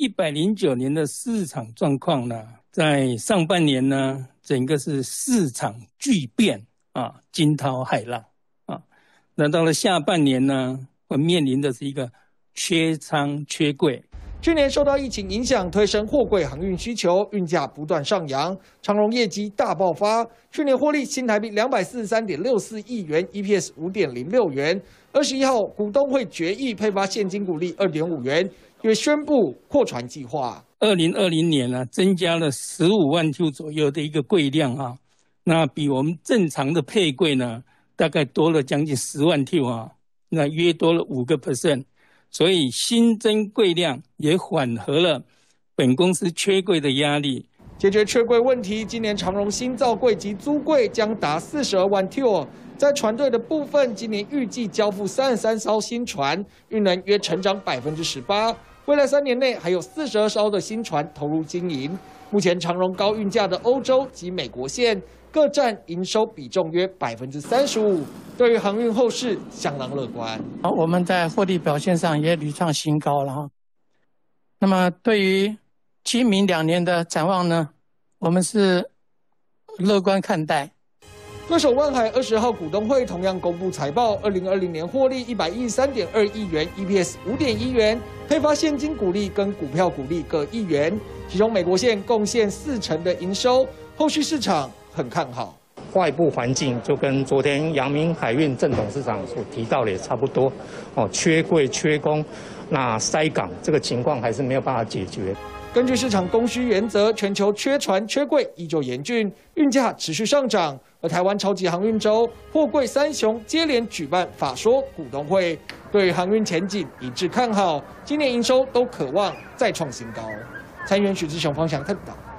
109年的市场状况呢，在上半年呢，整个是市场巨变啊，惊涛骇浪啊。那到了下半年呢，会面临的是一个缺仓缺柜。 去年受到疫情影响，推升货柜航运需求，运价不断上扬，长荣业绩大爆发。去年获利新台币243.64亿元 ，EPS 5.06元。21号股东会决议配发现金股利2.5元，也宣布扩船计划。 2020年呢，增加了15万 T 左右的一个柜量啊，那比我们正常的配柜呢，大概多了将近10万 T 啊，那约多了5%。所以新增柜量也缓和了本公司缺柜的压力。 解决缺柜问题，今年长荣新造柜及租柜将达42万 T。在船队的部分，今年预计交付33艘新船，运能约成长18%。未来3年内还有42艘的新船投入经营。目前长荣高运价的欧洲及美国线各占营收比重约35%，对于航运后市相当乐观。 我们在获利表现上也屡创新高了哈。那么对于今明2年的展望呢，我们是乐观看待。 对手万海20号股东会同样公布财报，2020年获利113.2亿元 ，EPS 5.1元，配发现金股利跟股票股利各1元，其中美国线贡献40%的营收，后续市场很看好。 外部环境就跟昨天阳明海运郑董事长所提到的也差不多，缺柜缺工，那塞港这个情况还是没有办法解决。 根据市场供需原则，全球缺船缺柜依旧严峻，运价持续上涨。而台湾超级航运周货柜三雄接连举办法说股东会，对航运前景一致看好，今年营收都可望再创新高。参议员许志雄、方翔特报道。